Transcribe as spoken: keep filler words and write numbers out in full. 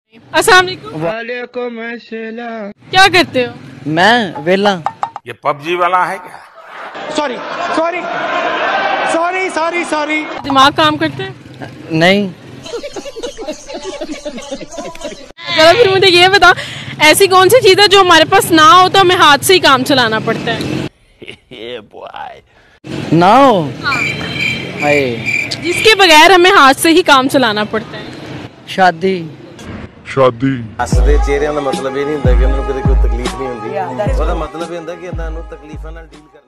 अस्सलाम वालेकुम। वालेकुम अस्सलाम। क्या करते हो? मैं वेला। ये पबजी वाला है क्या? Sorry sorry sorry sorry sorry. दिमाग काम करते हैं? नहीं। चलो फिर मुझे ये बता, ऐसी कौन सी चीज़ है जो हमारे पास ना हो तो हमें हाथ से ही काम चलाना पड़ता है? ना हो? हाँ। हाय। जिसके बगैर हमें हाथ से ही काम चलाना पड़ता है? शादी। शादी। ਹੱਸਦੇ ਚਿਹਰਿਆਂ ਦਾ ਮਤਲਬ ਇਹ ਨਹੀਂ ਹੁੰਦਾ ਕਿ ਉਹਨਾਂ ਨੂੰ ਕਦੇ ਕੋਈ ਤਕਲੀਫ ਨਹੀਂ ਹੁੰਦੀ। ਉਹਦਾ ਮਤਲਬ ਇਹ ਹੁੰਦਾ ਕਿ ਇਹਨਾਂ ਨੂੰ ਤਕਲੀਫਾਂ ਨਾਲ ਡੀਲ ਕਰ